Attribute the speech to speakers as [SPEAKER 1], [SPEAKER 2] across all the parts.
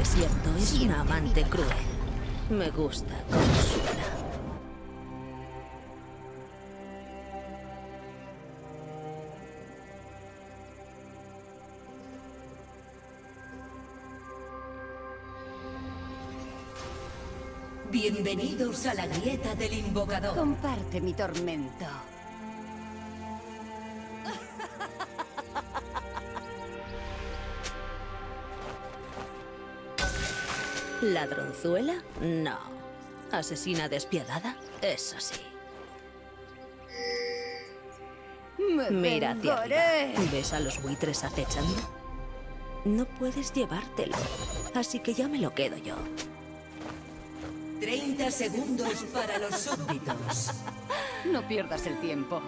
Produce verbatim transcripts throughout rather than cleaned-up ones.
[SPEAKER 1] desierto es una amante cruel. Me gusta cómo suena.
[SPEAKER 2] Bienvenidos a la grieta del invocador.
[SPEAKER 3] Comparte mi tormento.
[SPEAKER 1] ¿Ladronzuela? No. ¿Asesina despiadada? Eso sí.
[SPEAKER 3] Me
[SPEAKER 1] Mira hacia
[SPEAKER 3] vengaré.
[SPEAKER 1] arriba. ¿Ves a los buitres acechando? No puedes llevártelo, así que ya me lo quedo yo.
[SPEAKER 2] treinta segundos para los súbditos.
[SPEAKER 3] No pierdas el tiempo.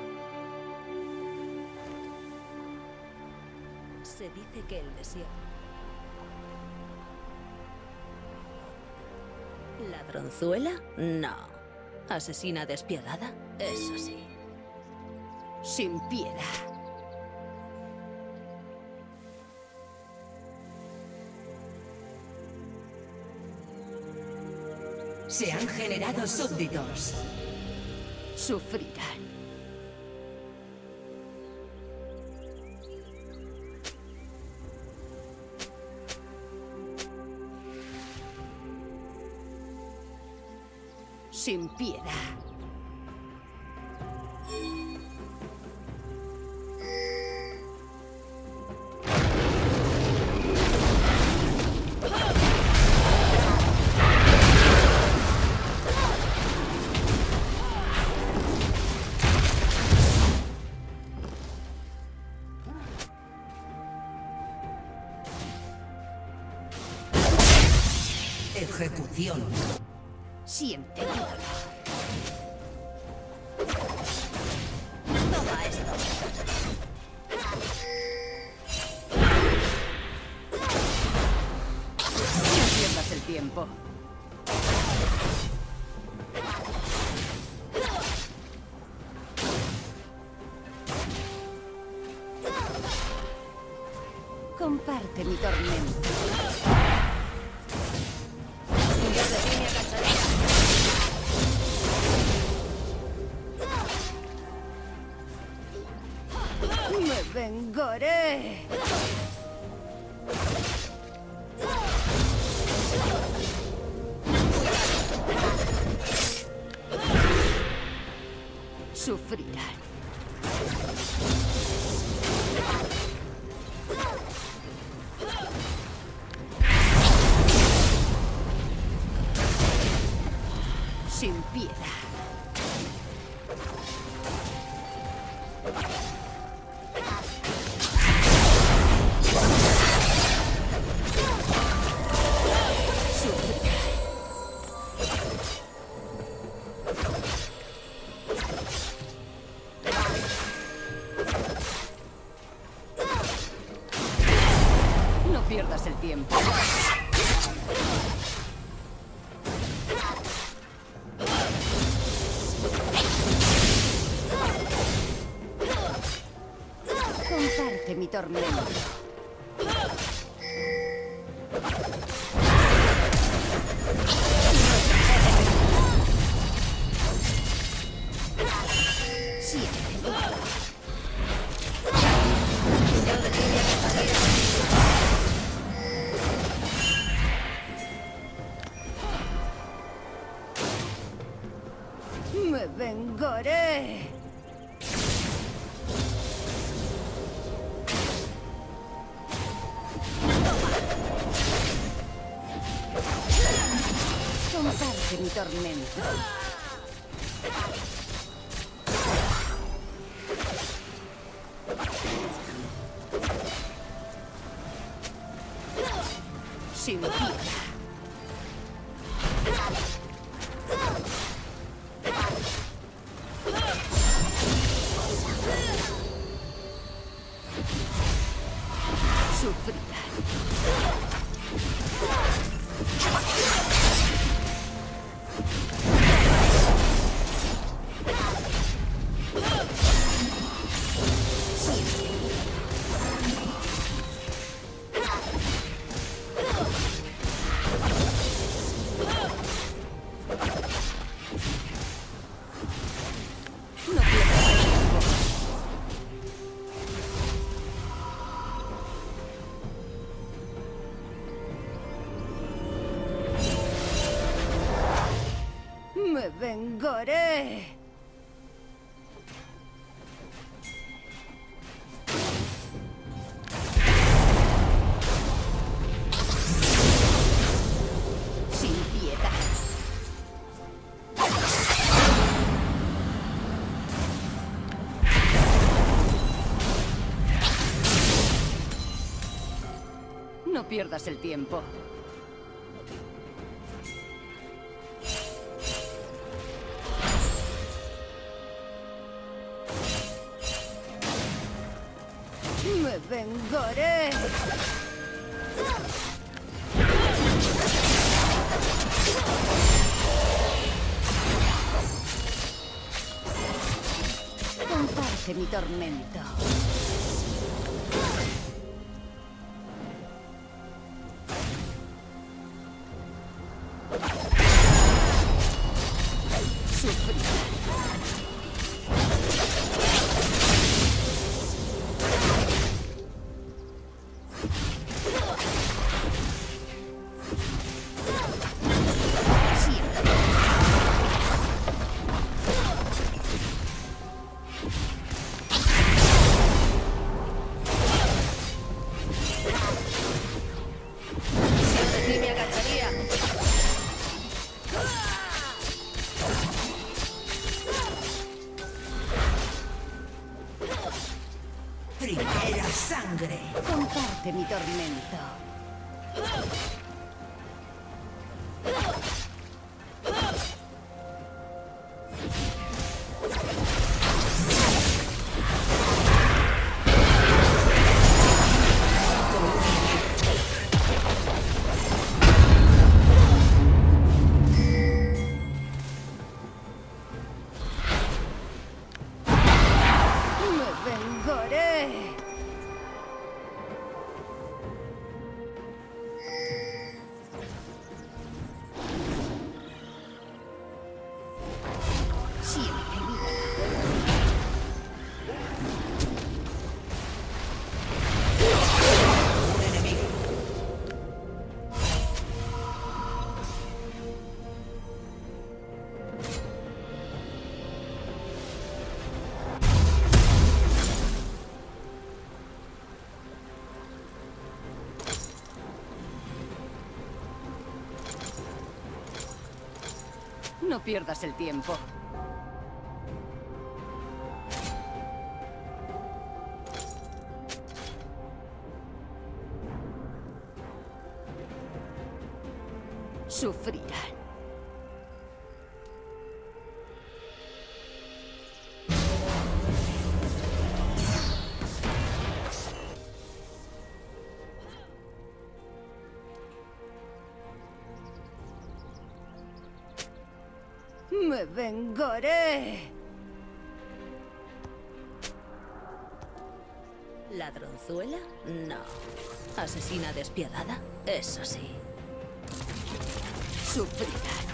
[SPEAKER 1] Se dice que el desierto... ¿Ladronzuela? No. ¿Asesina despiadada? Eso sí.
[SPEAKER 3] Sin piedad.
[SPEAKER 2] Se han generado súbditos.
[SPEAKER 3] Sufrirán. Sin piedad.
[SPEAKER 2] Ejecución.
[SPEAKER 3] Siente mi dolor.
[SPEAKER 1] Toma esto.
[SPEAKER 3] No pierdas el tiempo. Comparte mi tormento. Me vengaré. Sufrirán. Sin piedad. No pierdas el tiempo. Comparte mi tormento. Siente. Me vengaré. Comparte mi tormento. Sin piedad. Sufrirán. vengaré. Sin piedad. No pierdas el tiempo. Me vengaré. Comparte mi tormento.
[SPEAKER 2] Primera sangre.
[SPEAKER 3] Comparte mi tormento. Me vengaré. Siempre
[SPEAKER 2] Un enemigo.
[SPEAKER 3] No pierdas el tiempo. Sufrirán. Me vengaré.
[SPEAKER 1] ¿Ladronzuela? No. ¿Asesina despiadada? Eso sí.
[SPEAKER 3] Sufrirán.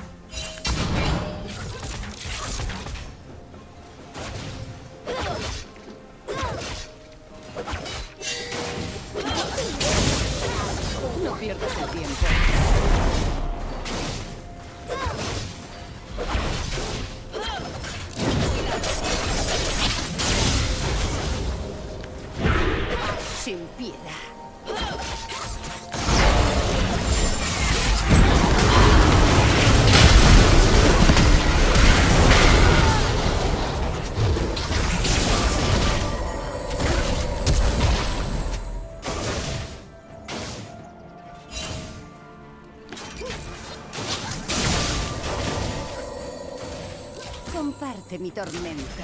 [SPEAKER 3] No pierdas el tiempo. Sin piedad. Comparte mi tormento.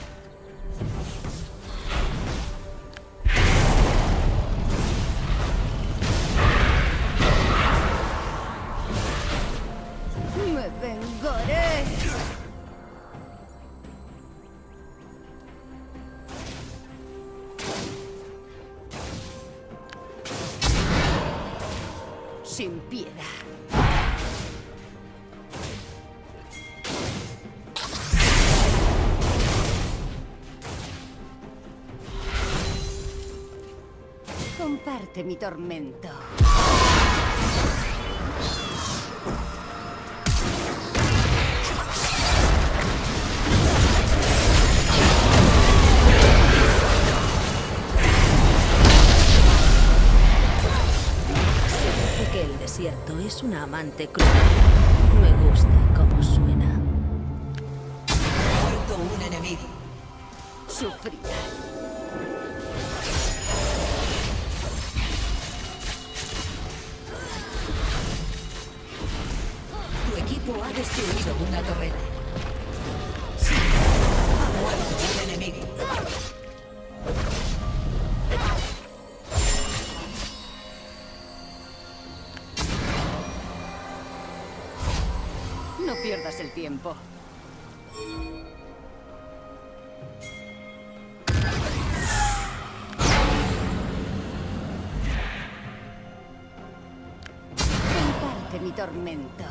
[SPEAKER 3] Me vengaré. Sin piedad. Comparte mi tormento.
[SPEAKER 1] una amante cruel. Me gusta cómo suena.
[SPEAKER 2] Muerto un enemigo.
[SPEAKER 3] Sufrirá.
[SPEAKER 2] Tu equipo ha destruido una torreta. Ha muerto un enemigo.
[SPEAKER 3] No pierdas el tiempo. Comparte mi tormento.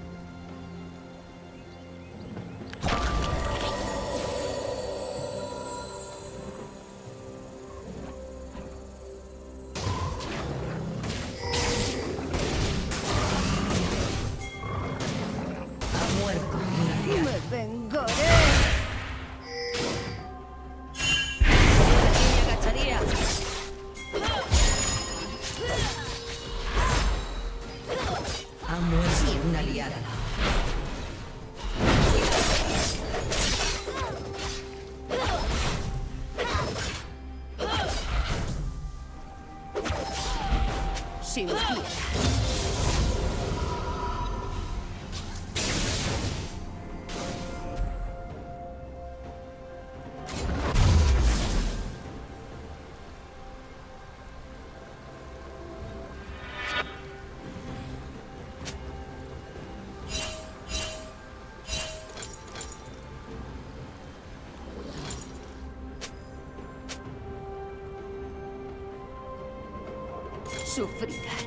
[SPEAKER 2] Ha muerto un aliado.
[SPEAKER 3] Me vengaré.
[SPEAKER 1] Me agacharía.
[SPEAKER 2] Ha muerto una aliada.
[SPEAKER 3] Sin piedad. Sufrirá.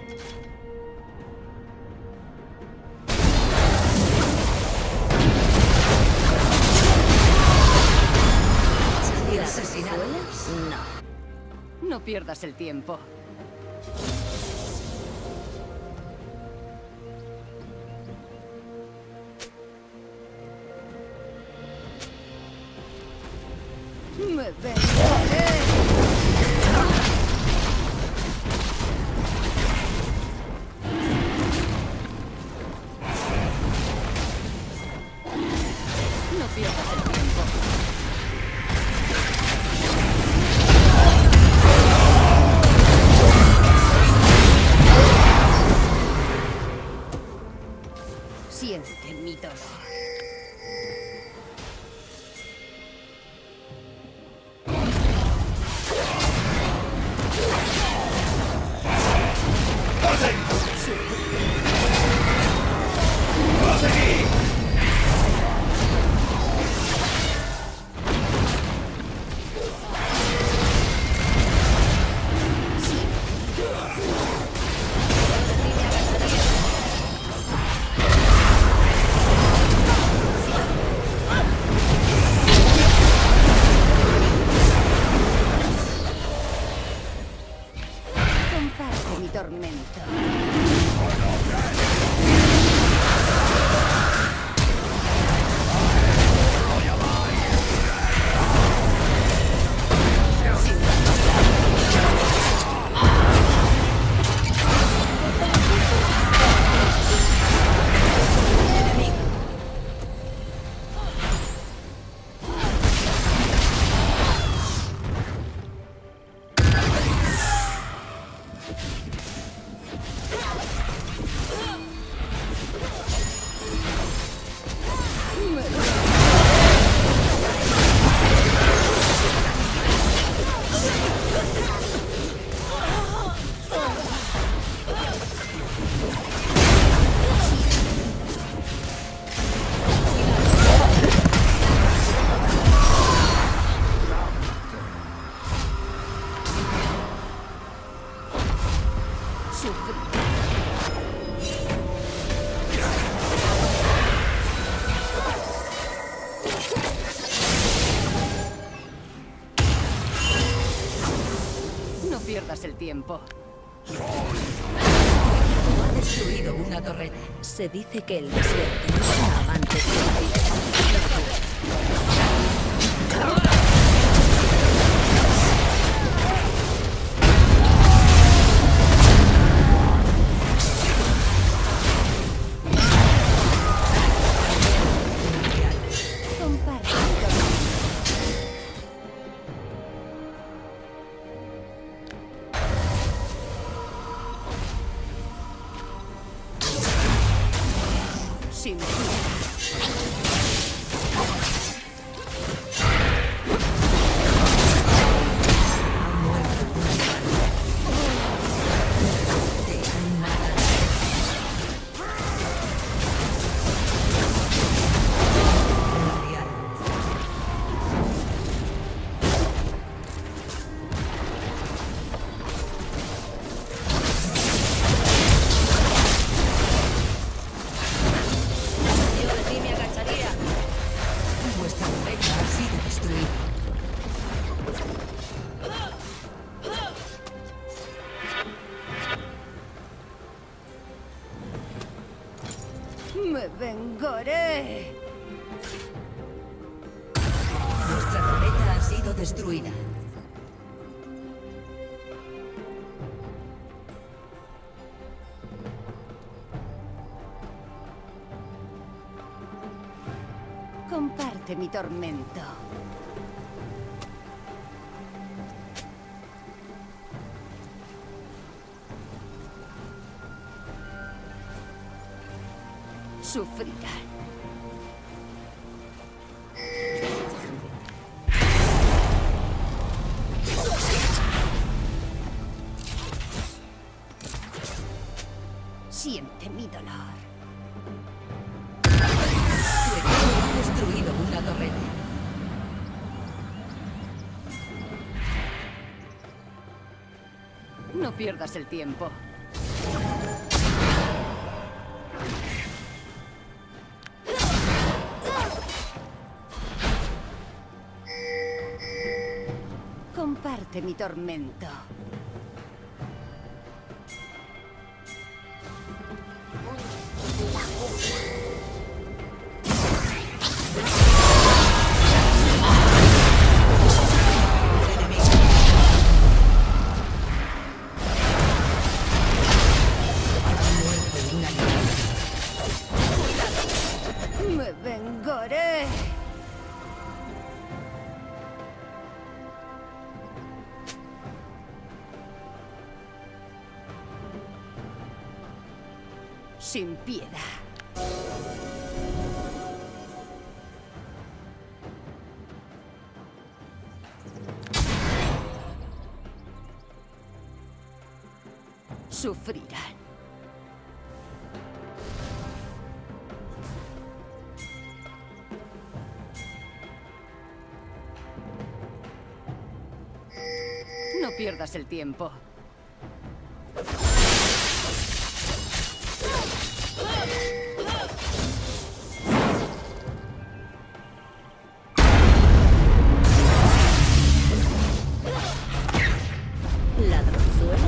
[SPEAKER 2] Y asesinado.
[SPEAKER 1] No.
[SPEAKER 3] No pierdas el tiempo. Me vengaré. No pierdas el tiempo. Siente mi dolor. Comparte mi tormento. No pierdas el tiempo.
[SPEAKER 2] Ha destruido una torreta.
[SPEAKER 1] Se dice que el desierto es una amante cruel.
[SPEAKER 3] Sin piedad. ¡Me vengaré!
[SPEAKER 2] Nuestra torreta ha sido destruida.
[SPEAKER 3] Comparte mi tormento. Sufrirán. Siente mi dolor.
[SPEAKER 2] Tu equipo ha destruido una torreta.
[SPEAKER 3] No pierdas el tiempo. Comparte mi tormento. Me vengaré. Sin piedad. Sufrirán. No pierdas el tiempo.
[SPEAKER 1] ¿Ladronzuela?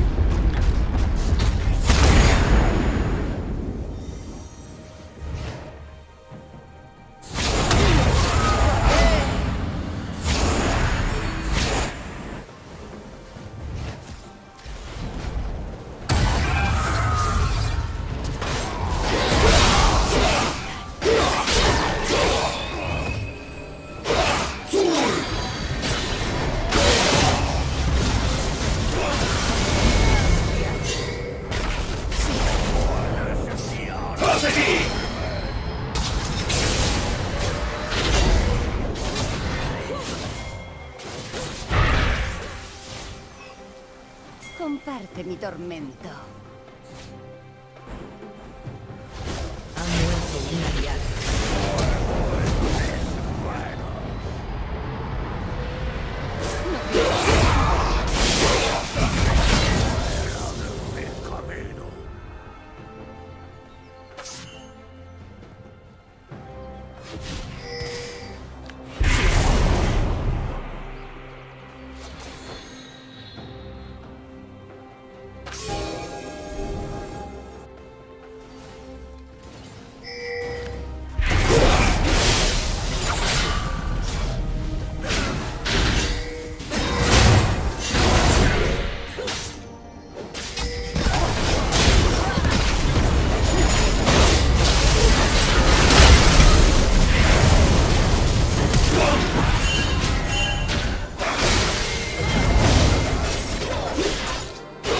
[SPEAKER 3] Comparte mi tormento.
[SPEAKER 2] Ha muerto un aliado.
[SPEAKER 3] No pierdas.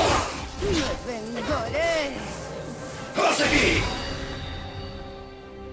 [SPEAKER 3] Me vengaré.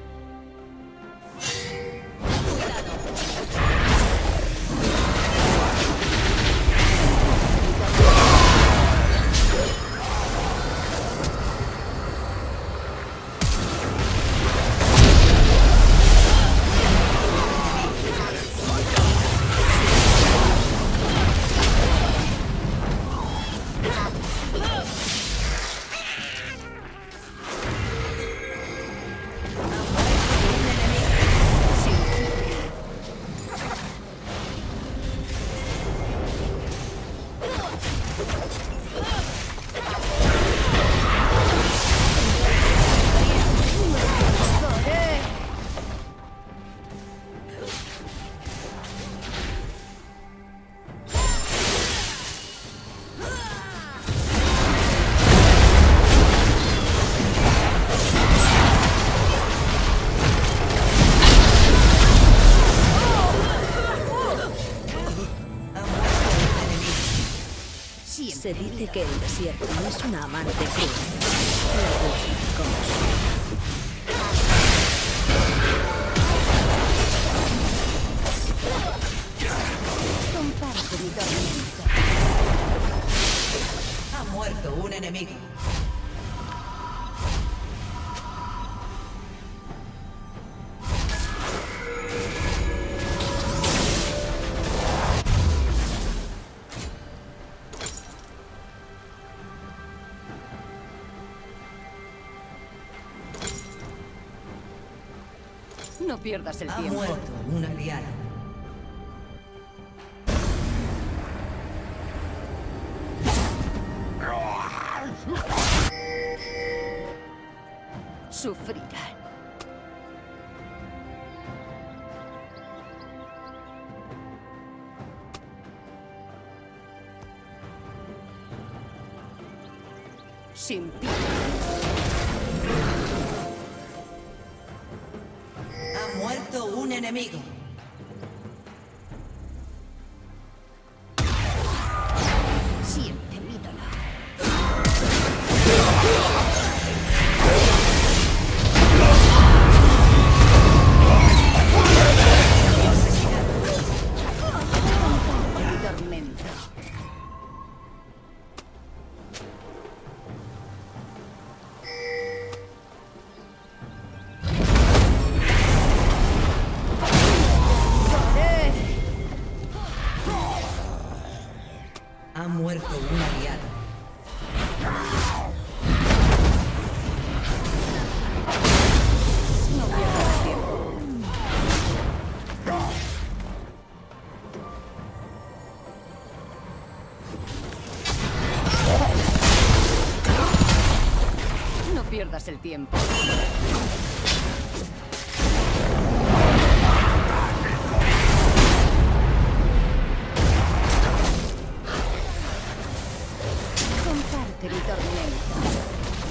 [SPEAKER 1] Se dice que el desierto es una amante cruel. Me gusta cómo suena.
[SPEAKER 3] Comparte mi tormento.
[SPEAKER 2] Ha muerto un enemigo.
[SPEAKER 3] No pierdas el
[SPEAKER 2] Ha
[SPEAKER 3] tiempo.
[SPEAKER 2] muerto un aliado.
[SPEAKER 3] Sufrirán. Sin piedad.
[SPEAKER 2] Ha muerto un enemigo.
[SPEAKER 3] Siente mi dolor. Comparte mi tormento. ¡Lloré!
[SPEAKER 2] Ha muerto un aliado.
[SPEAKER 3] No pierdas tiempo. No pierdas el tiempo. Comparte mi tormento.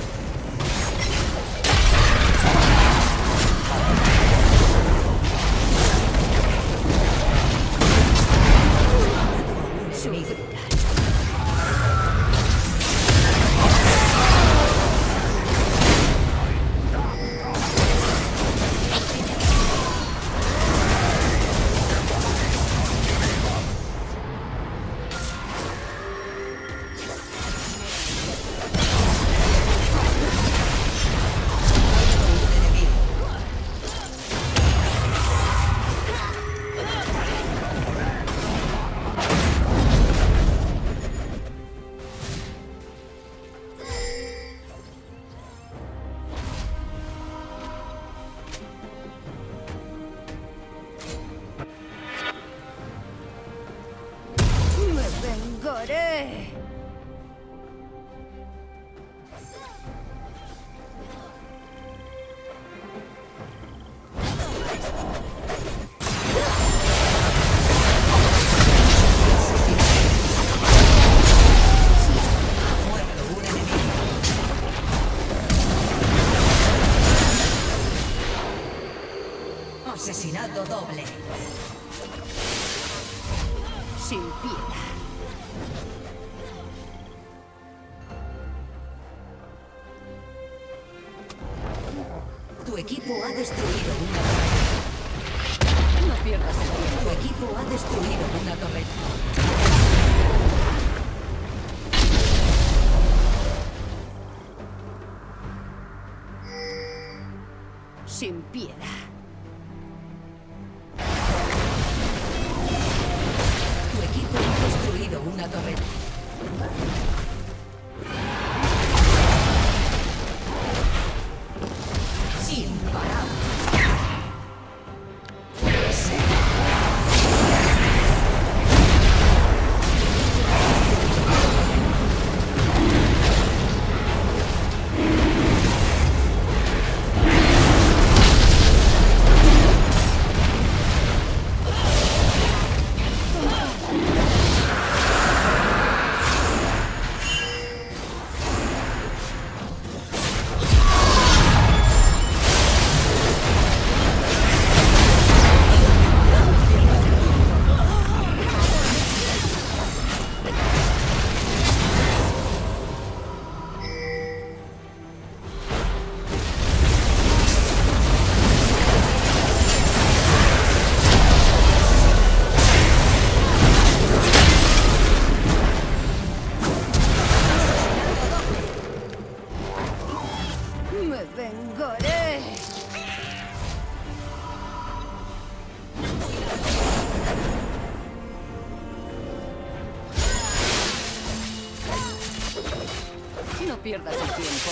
[SPEAKER 3] Sufrirán. Me vengaré.
[SPEAKER 2] Ha muerto un enemigo. Asesinato doble.
[SPEAKER 3] Sin piedad.
[SPEAKER 2] Tu equipo ha destruido una torreta.
[SPEAKER 3] No pierdas el tiempo.
[SPEAKER 2] Tu equipo ha destruido una torreta.
[SPEAKER 3] Sin piedad.
[SPEAKER 2] Tu equipo ha destruido una torreta. Sin parar.
[SPEAKER 3] pierdas el tiempo.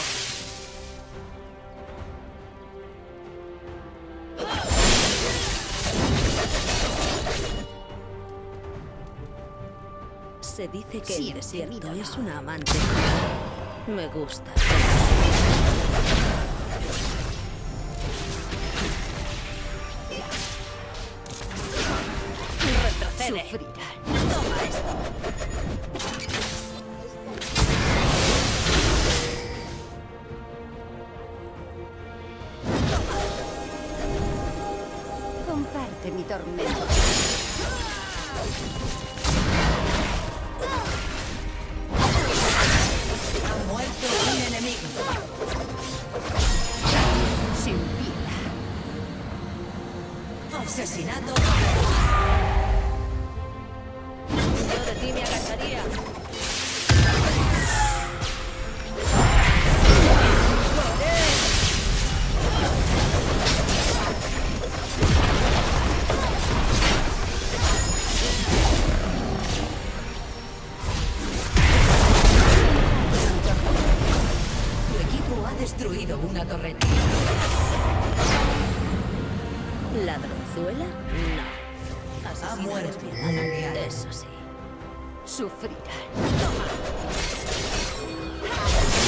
[SPEAKER 1] Se dice que
[SPEAKER 3] Siempre
[SPEAKER 1] el desierto
[SPEAKER 3] mi
[SPEAKER 1] es una amante. Me gusta.
[SPEAKER 3] Retrocede. Sufrirán. Toma esto. Comparte mi tormento.
[SPEAKER 2] Ha muerto un enemigo.
[SPEAKER 3] Sin piedad.
[SPEAKER 2] Asesinato.
[SPEAKER 1] Yo de ti me agacharía.
[SPEAKER 2] Tu equipo ha destruido una torreta.
[SPEAKER 1] ¿Ladronzuela? No.
[SPEAKER 2] Ha
[SPEAKER 1] Asesina
[SPEAKER 2] muerto
[SPEAKER 1] despiadada.
[SPEAKER 2] un aliado.
[SPEAKER 1] Eso sí.
[SPEAKER 3] Sufrirán.